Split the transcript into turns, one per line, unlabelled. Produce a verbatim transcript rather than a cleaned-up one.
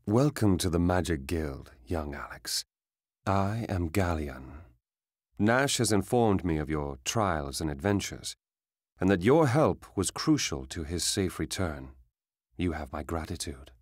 Welcome to the Magic Guild, young Alex. I am Ghaleon. Nash has informed me of your trials and adventures, and that your help was crucial to his safe return. You have my gratitude.